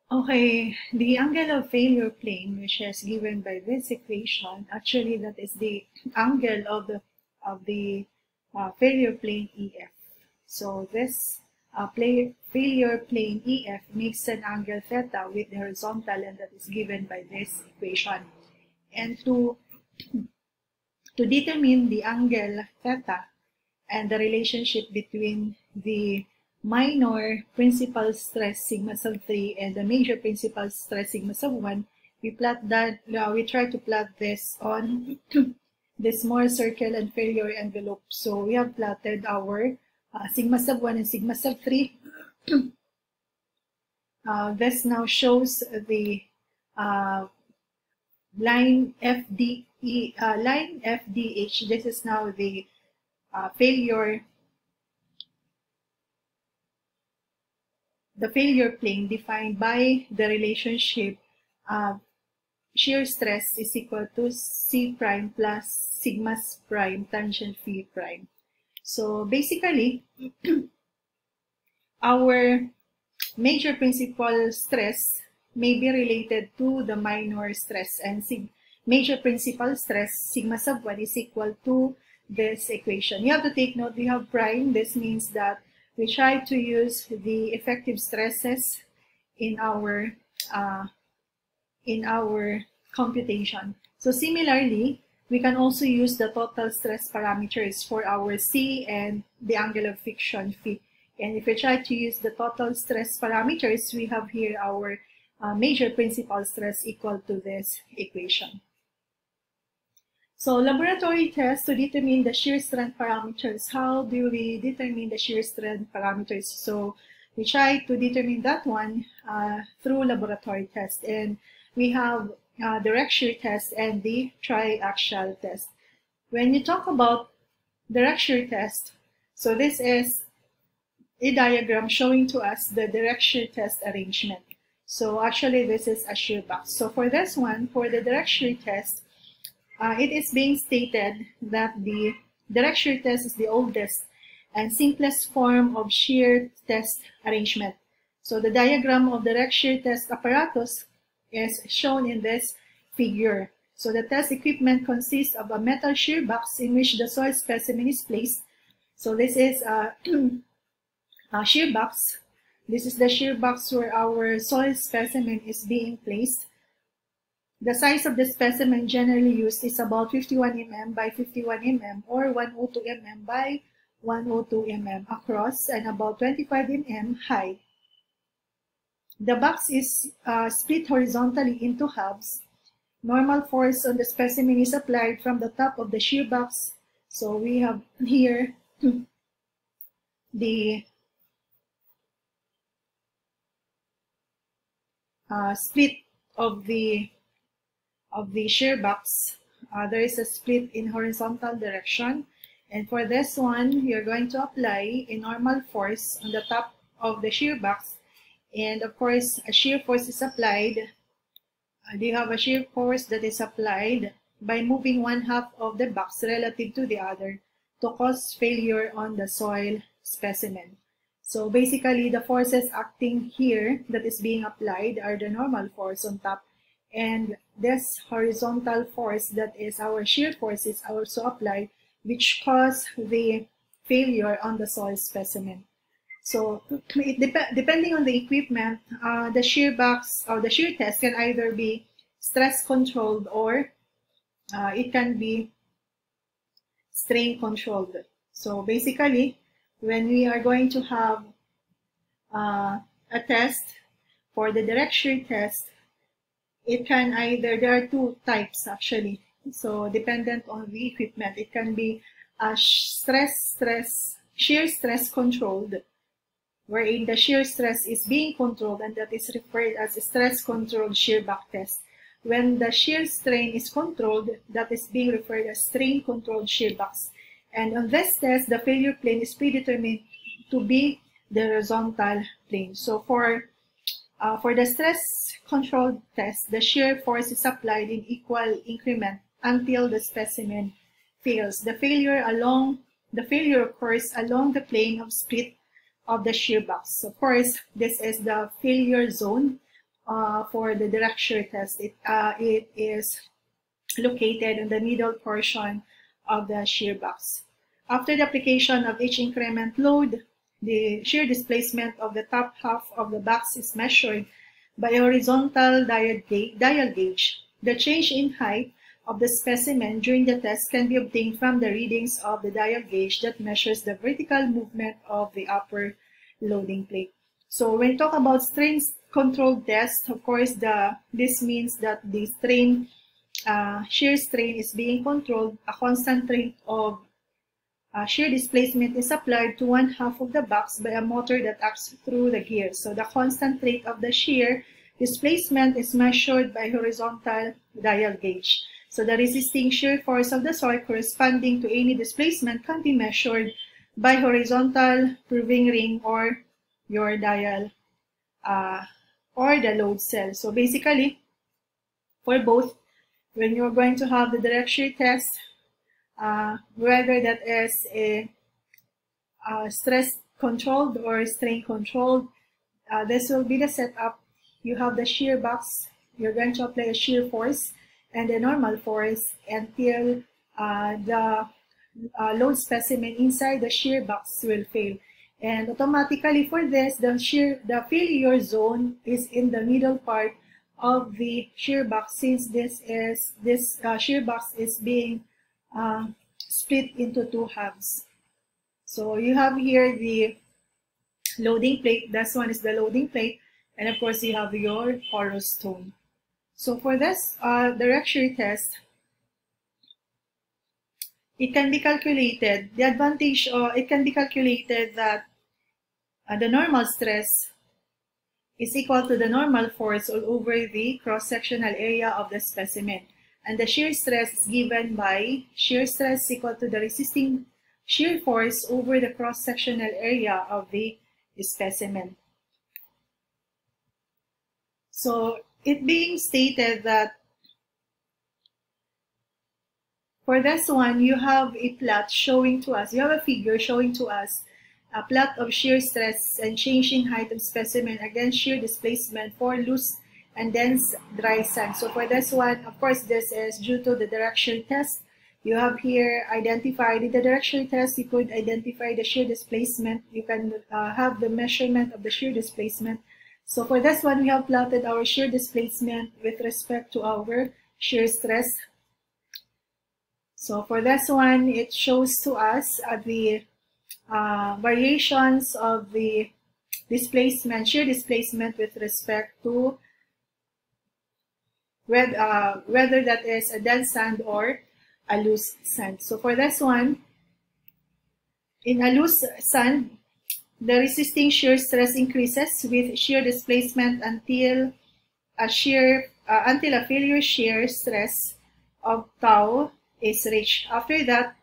Okay, the angle of failure plane, which is given by this equation, actually that is the angle of the failure plane EF. So this failure plane EF makes an angle theta with the horizontal, and that is given by this equation. And to determine the angle theta and the relationship between the minor principal stress sigma sub 3 and the major principal stress sigma sub 1, we try to plot this on this Mohr circle and failure envelope. So we have plotted our sigma sub 1 and sigma sub 3. This now shows the line FDH. This is now the failure plane defined by the relationship shear stress is equal to C prime plus sigma prime tangent phi prime. So basically, our major principal stress may be related to the minor stress, and major principal stress sigma sub 1 is equal to this equation. You have to take note, we have prime. This means that we try to use the effective stresses in our computation. So similarly, we can also use the total stress parameters for our C and the angle of friction phi. And if we try to use the total stress parameters, we have here our major principal stress equal to this equation. So laboratory tests to determine the shear strength parameters. How do we determine the shear strength parameters? So we try to determine that one through laboratory test, and we have direct shear test and the triaxial test. When you talk about direct shear test, so this is a diagram showing to us the direct shear test arrangement. So actually this is a shear box. So for this one, for the direct shear test, it is being stated that the direct shear test is the oldest and simplest form of shear test arrangement. So the diagram of the direct shear test apparatus is shown in this figure. So the test equipment consists of a metal shear box in which the soil specimen is placed. So this is a shear box. This is the shear box where our soil specimen is being placed. The size of the specimen generally used is about 51 mm by 51 mm or 102 mm by 102 mm across and about 25 mm high. The box is split horizontally into halves. Normal force on the specimen is applied from the top of the shear box. So we have here the split of the shear box. There is a split in horizontal direction, and for this one you're going to apply a normal force on the top of the shear box, and of course a shear force is applied. You have a shear force that is applied by moving one half of the box relative to the other to cause failure on the soil specimen. So basically the forces acting here that is being applied are the normal force on top, and this horizontal force that is our shear force is also applied, which cause the failure on the soil specimen. So depending on the equipment, the shear box or the shear test can either be stress controlled or it can be strain controlled. So basically, when we are going to have a test for the direct shear test, it can either, there are two types actually. So dependent on the equipment, it can be a shear stress controlled, wherein the shear stress is being controlled, and that is referred as a stress controlled shear back test. When the shear strain is controlled, that is being referred as strain controlled shear backs. And on this test, the failure plane is predetermined to be the horizontal plane. So for the stress controlled test, the shear force is applied in equal increment until the specimen fails. The failure occurs along the plane of split of the shear box. Of course, this is the failure zone for the direct shear test. It is located in the middle portion of the shear box. After the application of each increment load, the shear displacement of the top half of the box is measured by a horizontal dial gauge. The change in height of the specimen during the test can be obtained from the readings of the dial gauge that measures the vertical movement of the upper loading plate. So when we talk about strain control test, of course, this means that the shear strain is being controlled. A constant rate of shear displacement is applied to one half of the box by a motor that acts through the gears. So the constant rate of the shear displacement is measured by horizontal dial gauge. So the resisting shear force of the soil corresponding to any displacement can be measured by horizontal proving ring or your dial or the load cell. So basically, for both, when you're going to have the direct shear test, whether that is a stress controlled or strain controlled, this will be the setup. You have the shear box. You're going to apply a shear force and a normal force until the load specimen inside the shear box will fail. And automatically for this, the failure zone is in the middle part of the shear box, since this shear box is being split into two halves. So you have here the loading plate. This one is the loading plate, and of course you have your hollow stone. So for this direct shear test, it can be calculated. The advantage, it can be calculated that the normal stress is equal to the normal force all over the cross-sectional area of the specimen. And the shear stress is given by shear stress equal to the resisting shear force over the cross-sectional area of the specimen. So it being stated that for this one, you have a plot showing to us, you have a figure showing to us a plot of shear stress and change in height of specimen against shear displacement for loose and dense dry sand. So for this one, of course, this is due to the direct shear test. You have here identified in the direct shear test, you could identify the shear displacement. You can have the measurement of the shear displacement. So for this one, we have plotted our shear displacement with respect to our shear stress. So for this one, it shows to us the variations of the displacement, shear displacement with respect to whether that is a dense sand or a loose sand. So for this one, in a loose sand, the resisting shear stress increases with shear displacement until a failure shear stress of tau is reached. After that,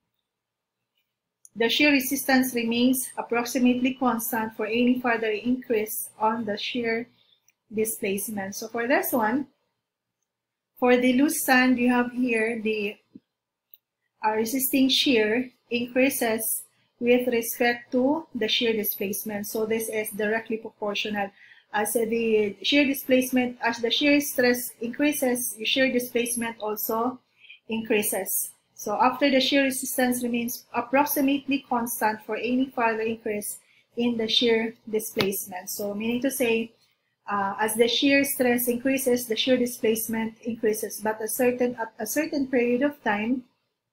the shear resistance remains approximately constant for any further increase on the shear displacement. So for this one, for the loose sand, you have here the resisting shear increases with respect to the shear displacement. So this is directly proportional. As the shear displacement, as the shear stress increases, the shear displacement also increases. So after the shear resistance remains approximately constant for any further increase in the shear displacement. So meaning to say, as the shear stress increases, the shear displacement increases, but at a certain period of time,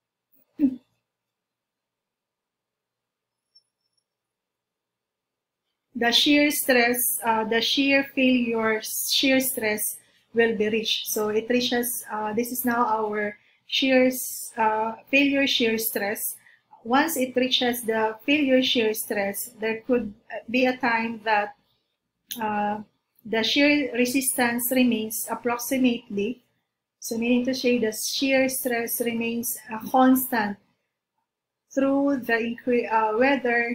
the shear stress, the shear failure shear stress will be reached. So it reaches, this is now our failure shear stress. Once it reaches the failure shear stress, there could be a time that the shear resistance remains approximately, so meaning to say the shear stress remains constant through the whether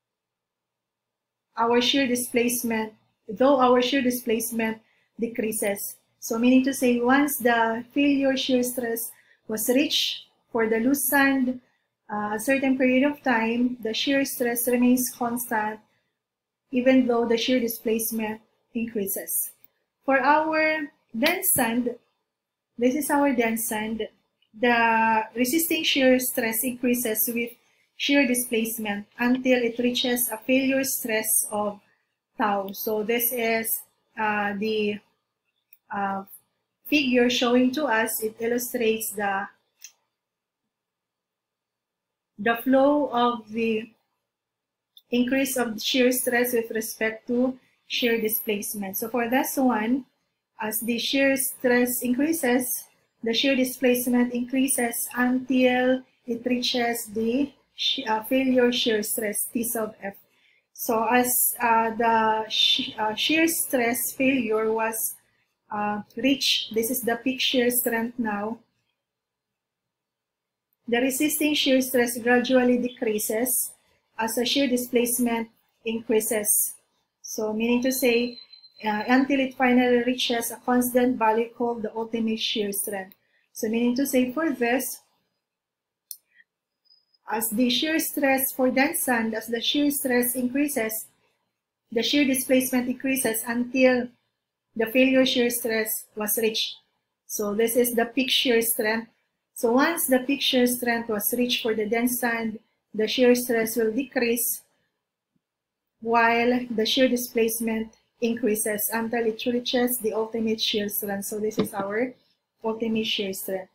our shear displacement, though our shear displacement decreases. So meaning to say, once the failure shear stress was reached for the loose sand, a certain period of time, the shear stress remains constant even though the shear displacement increases. For our dense sand, this is our dense sand. The resisting shear stress increases with shear displacement until it reaches a failure stress of tau. So this is the figure showing to us. It illustrates the flow of the increase of shear stress with respect to shear displacement. So for this one, as the shear stress increases, the shear displacement increases until it reaches the failure shear stress, T sub F. So as the shear stress failure was reached, this is the peak shear strength now, the resisting shear stress gradually decreases as the shear displacement increases. So meaning to say, until it finally reaches a constant value called the ultimate shear strength. So meaning to say, for this, as the shear stress for dense sand, as the shear stress increases, the shear displacement increases until the failure shear stress was reached. So this is the peak shear strength. So once the peak shear strength was reached for the dense sand, the shear stress will decrease while the shear displacement increases until it reaches the ultimate shear strength. So this is our ultimate shear strength.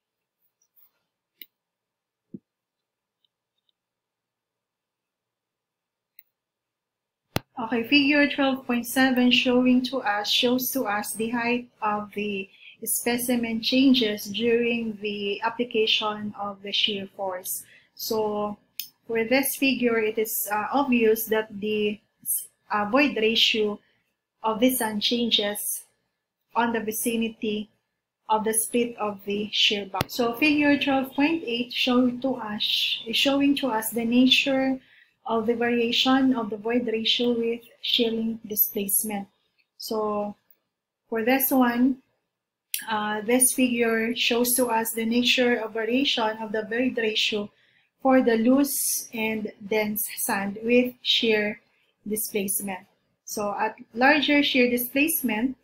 Okay, figure 12.7 shows to us the height of the specimen changes during the application of the shear force. So for this figure, it is obvious that the void ratio of the sand changes on the vicinity of the split of the shear box. So figure 12.8 is showing to us the nature of the variation of the void ratio with shearing displacement. So for this one, this figure shows to us the nature of variation of the void ratio for the loose and dense sand with shear displacement. So at larger shear displacement,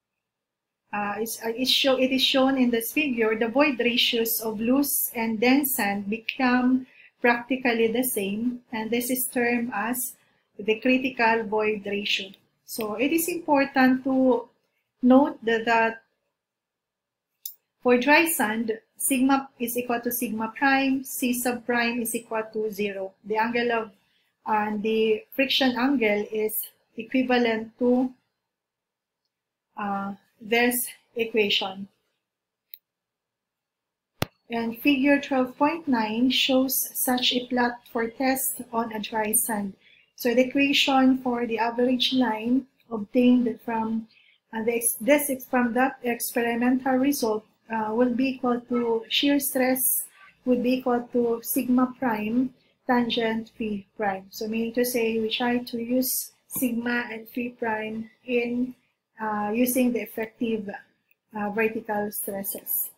it is shown in this figure, the void ratios of loose and dense sand become practically the same, and this is termed as the critical void ratio. So it is important to note that for dry sand, sigma is equal to sigma prime, C sub prime is equal to 0. The angle of the friction angle is equivalent to this equation. And figure 12.9 shows such a plot for test on a dry sand. So the equation for the average line obtained from that experimental result will be equal to shear stress would be equal to sigma prime tangent phi prime. So meaning to say, we try to use sigma and phi prime in using the effective vertical stresses.